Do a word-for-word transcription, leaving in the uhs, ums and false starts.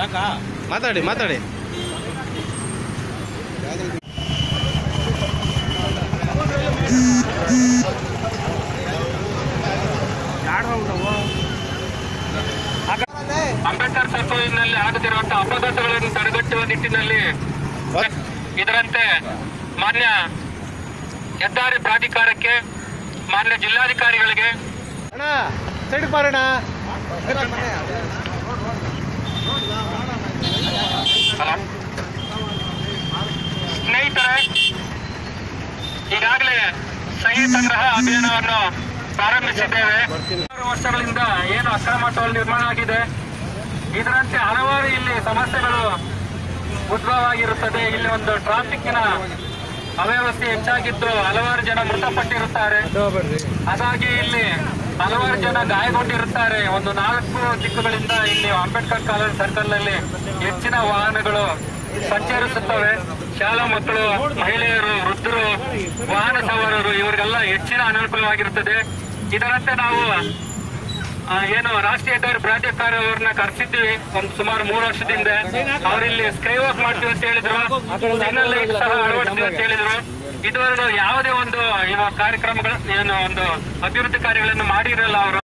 ಮಾತಾಡಿ ಮಾತಾಡಿ ಅಂಬೇಡ್ಕರ್ ಸರ್ಕಲ್ನಲ್ಲಿ ಆಗುತ್ತಿರುವಂತಹ ಅಪಘಾತಗಳನ್ನು ತಡೆಗಟ್ಟುವ ನಿಟ್ಟಿನಲ್ಲಿ ಇದರಂತೆ ಮಾನ್ಯ ಹೆದ್ದಾರಿ ಪ್ರಾಧಿಕಾರಕ್ಕೆ, ಮಾನ್ಯ ಜಿಲ್ಲಾಧಿಕಾರಿಗಳಿಗೆ ಸ್ನೇಹಿತರೆ, ಈಗಾಗಲೇ ಸಹಿ ಸಂಗ್ರಹ ಅಭಿಯಾನವನ್ನು ಪ್ರಾರಂಭಿಸಿದ್ದೇವೆ. ಆರು ವರ್ಷಗಳಿಂದ ಏನು ಅಕ್ರಮ ಟೋಲ್ ನಿರ್ಮಾಣ ಆಗಿದೆ, ಇದರಂತೆ ಹಲವಾರು ಇಲ್ಲಿ ಸಮಸ್ಯೆಗಳು ಉದ್ಭವ ಆಗಿರುತ್ತದೆ. ಇಲ್ಲಿ ಒಂದು ಟ್ರಾಫಿಕ್ನ ಅವ್ಯವಸ್ಥೆ ಹೆಚ್ಚಾಗಿದ್ದು ಹಲವಾರು ಜನ ಮೃತಪಟ್ಟಿರುತ್ತಾರೆ. ಹಾಗಾಗಿ ಇಲ್ಲಿ ಹಲವಾರು ಜನ ಗಾಯಗೊಂಡಿರುತ್ತಾರೆ. ಒಂದು ನಾಲ್ಕು ದಿಕ್ಕುಗಳಿಂದ ಇಲ್ಲಿ ಅಂಬೇಡ್ಕರ್ ಕಾಲೇಜ್ ಸರ್ಕಲ್ ನಲ್ಲಿ ಹೆಚ್ಚಿನ ವಾಹನಗಳು ಸಂಚರಿಸುತ್ತವೆ. ಶಾಲಾ ಮಕ್ಕಳು, ಮಹಿಳೆಯರು, ವೃದ್ಧರು, ವಾಹನ ಸವಾರರು ಇವರಿಗೆಲ್ಲ ಹೆಚ್ಚಿನ ಅನುಕೂಲವಾಗಿರುತ್ತದೆ. ಇದರಂತೆ ನಾವು ಏನು ರಾಷ್ಟ್ರೀಯ ಹೆದ್ದಾರಿ ಪ್ರಾಧಿಕಾರ ಅವ್ರನ್ನ ಕರೆಸಿದ್ವಿ ಒಂದು ಸುಮಾರು ಮೂರು ವರ್ಷದಿಂದ. ಅವರಿಲ್ಲಿ ಸ್ಕೈ ವಾಕ್ ಮಾಡ್ತೀವಿ ಅಂತ ಹೇಳಿದ್ರು, ಸಿಗ್ನಲ್ ಲೈಟ್ ಸಹ ಅಳವಡಿಸ್ತೀವಿ ಅಂತ ಹೇಳಿದ್ರು. ಇದುವರೆಗೂ ಯಾವುದೇ ಒಂದು ಇವ ಕಾರ್ಯಕ್ರಮಗಳು ಏನು ಒಂದು ಅಭಿವೃದ್ಧಿ ಕಾರ್ಯಗಳನ್ನು ಮಾಡಿರಲ್ಲ ಅವರು.